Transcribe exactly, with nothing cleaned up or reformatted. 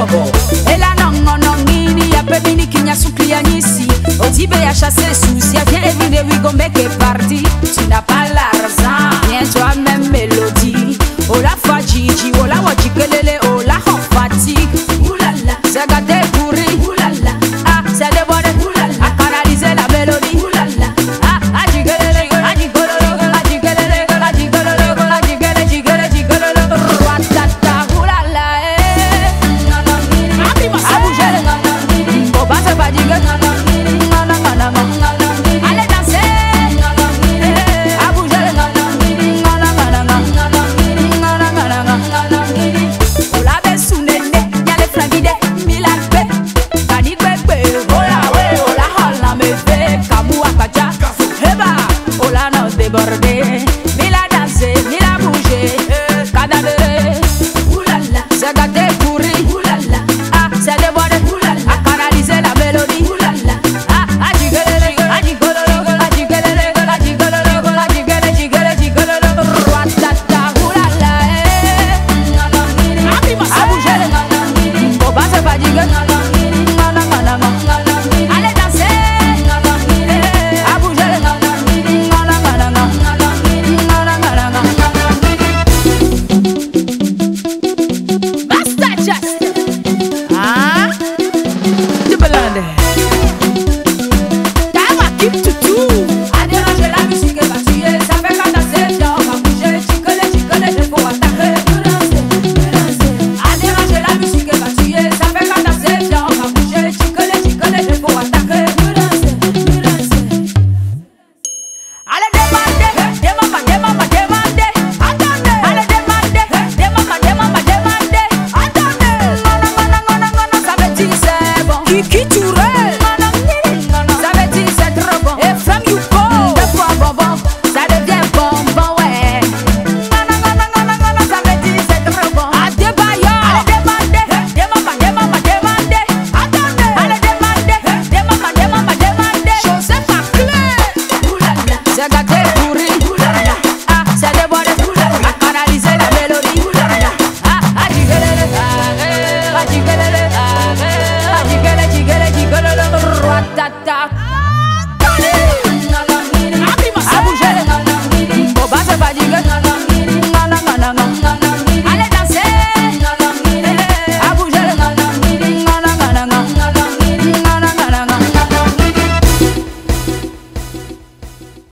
bobo. Et là non non non mini ya pe mini kinya soupli ici. Otibe ya chasser souci, viens évidemment we go make a party. Tu n'as pas l'argent, viens toi-même mélodie. Oh la fa Gigi, oh la waji kelele, oh la hot fatigue. Oulala, c'est gâté pourri. Oulala, ah c'est débordé. Oulala, à canaliser la mélodie. Oulala, ah ah jigelele, ah jigololo, ah jigelele, ah jigololo, ah jigele, jigele, jigololo. Ratata, oulala, eh. Non non gini, ah bouger, non non gini. Oh bah c'est pas jigele, non non gini, non non non non non. Allez danser, non non gini, ah bouger, non non gini, non non non non non. Ola be sunene, nyale frangide, milakbe, kanigbe, ola we, ola hola me fe, kamu akaja, heba, ola no débordé, mila danser, mila bouger, kadadere, oulala, c'est gâté pourri, oulala, ah c'est débordé, oulala, à canaliser la mélodie, oulala, ah ah jigololo, ah jigololo, ah jigololo, ah jigololo, ah jigele, jigele, jigololo, ratata, oulala, eh. A bouger, faut pas se fatiguer. Allez danser, a bouger. Basta just, ah, tu peux l'aider. T'as ma keep to tout. A déranger la musique et va tuer, ça fait qu'à danser, viens on va bouger, chicole, chicole, il faut attaquer. Qui tu